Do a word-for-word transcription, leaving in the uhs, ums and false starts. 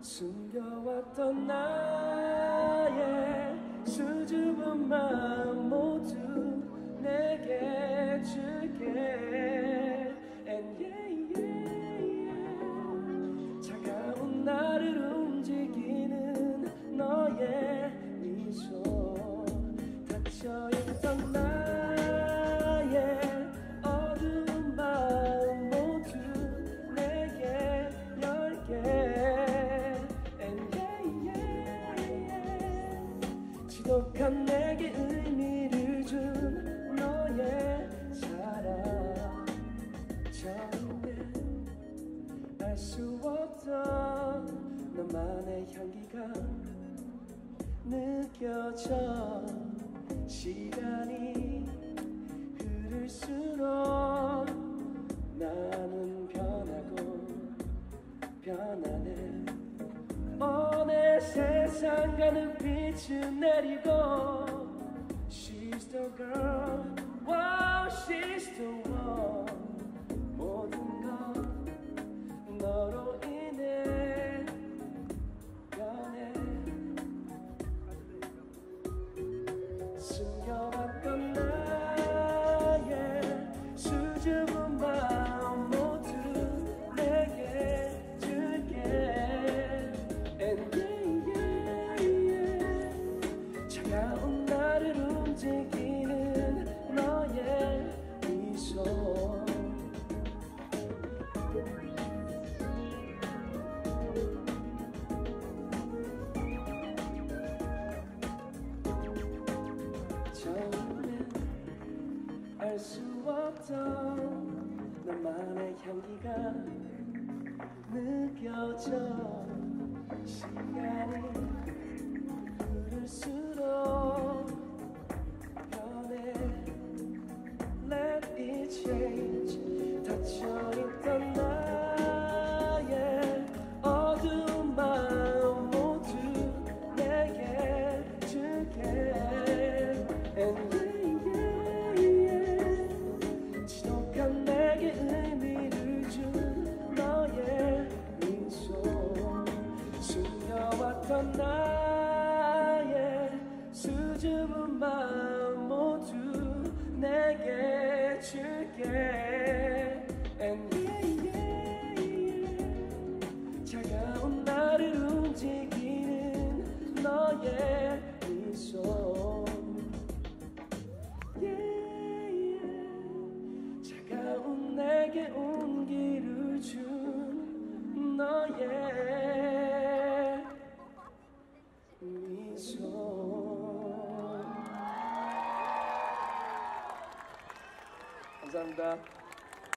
숨겨왔던 나의 수줍은 마음 모두 내게 줄게. And yeah, yeah, yeah. 차가운 나를 움직이는 너의 미소, 닫혀있던 나의 어두운 마음 모두 내게 열게. And yeah, yeah, yeah. 지독한 내게 의미를 준 너의 사랑, 처음엔 알 수 없던 너만의 향기가 느껴져. 시간이 흐를수록 나는 변하고 변하네. 어느 세상 가는 빛을 내리고 She's the girl, wow, she's the one. 모든 건 너로 인해 변해. 숨겨왔던 나의 수줍은 마음 모두 내게 줄게. And yeah, yeah, yeah. 차가운 나를 움직이는 너의 미소, 처음엔 알 수 없던 너만의 향기가 느껴져. 시간이 흐를수록 변해. Let it change. 닫혀있던 나의 어두운 마음 모두 내게 줄게. And yeah, yeah, yeah. 지독한 내게 의미를 준 너의 미소, 숨겨왔던 나의 수줍은 마음 모두 내게 줄게. And yeah, yeah, yeah. 차가운 나를 움직이는 너의 미소, yeah, yeah. 차가운 내게 온기를 준 너의 미소. 감사합니다.